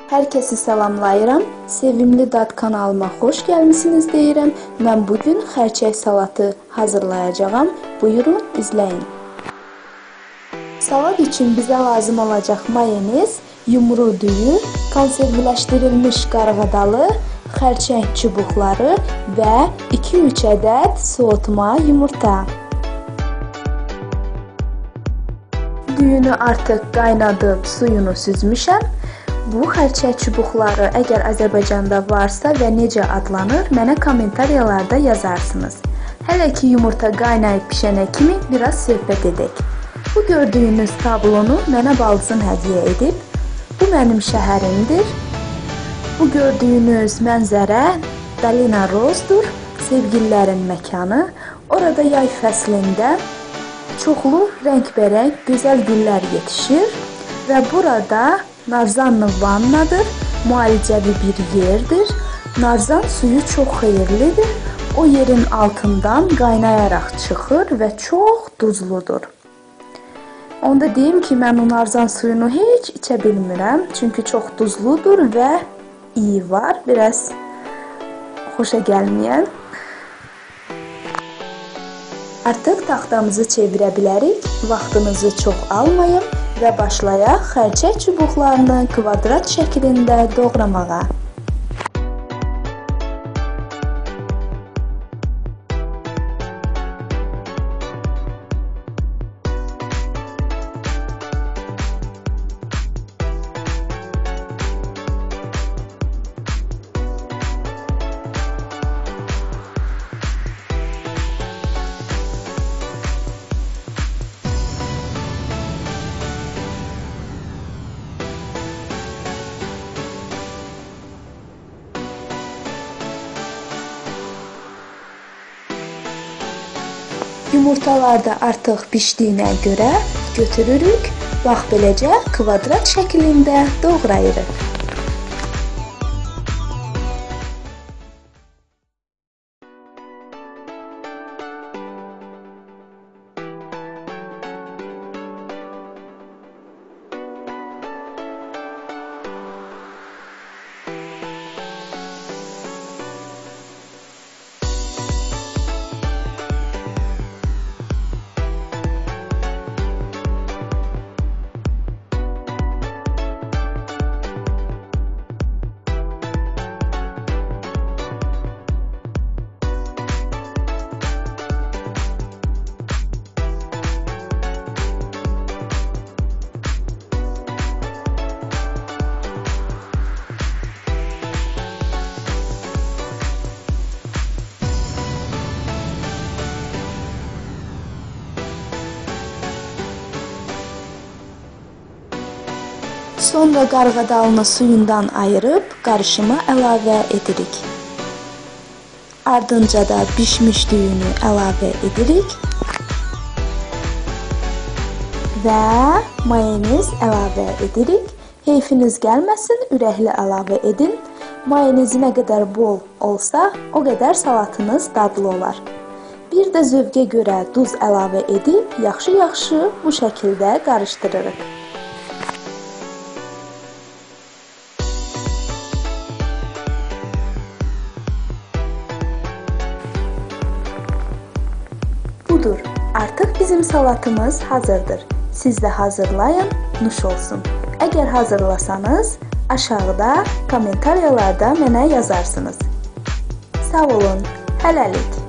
Hər kəsi salamlayıram. Sevimli Dad kanalıma xoş gəlmisiniz deyirəm. Mən bugün xərçək salatı hazırlayacağam. Buyurun, izləyin. Salat üçün bizə lazım olacaq mayonez, yumru düyü, konservləşdirilmiş qarğadalı, xərçəng çubuqları və 2-3 ədəd soğutma yumurta. Düyünü artıq qaynadıb suyunu süzmüşəm. Bu xərçək çubuqları əgər Azərbaycanda varsa və necə adlanır, mənə kommentariyalarda yazarsınız. Hələ ki yumurta qaynayıb pişənə kimi biraz söhbət edək. Bu gördüyünüz tablonu mənə baldızım hədiyyə edib. Bu mənim şəhərimdir. Bu gördüyünüz mənzərə Dolina Rozdur, sevgililərin məkanı. Orada yay fəslində çoxlu rəngbərəng gözəl güllər yetişir və burada Narzanlı vannadır, müalicəvi bir yerdir. Narzan suyu çox xeyirlidir. O yerin altından qaynayaraq çıxır və çox duzludur. Onda deyim ki, mən o narzan suyunu heç içə bilmirəm. Çünki çox duzludur və iyi var, biraz xoşa gəlməyən. Artıq taxtamızı çevirə bilərik. Vaxtınızı çox almayın və başlayaq xərçək çubuqlarını kvadrat şəklində doğramağa. Yumurtalar da artıq pişdiyinə görə götürürük. Bax beləcə kvadrat şəklində doğrayırıq. Sonra qarğadalını suyundan ayırıb qarışıma əlavə edirik. Ardınca da bişmiş düyünü əlavə edirik və mayonez əlavə edirik. Heyfiniz gəlməsin, ürəkli əlavə edin. Mayonezi nə qədər bol olsa, o qədər salatınız dadlı olar. Bir də zövqə görə duz əlavə edib yaxşı-yaxşı bu şəkildə qarışdırırıq. Budur, artıq bizim salatımız hazırdır. Siz də hazırlayın, nuş olsun. Əgər hazırlasanız, aşağıda kommentariyalarda mənə yazarsınız. Sağ olun, hələlik.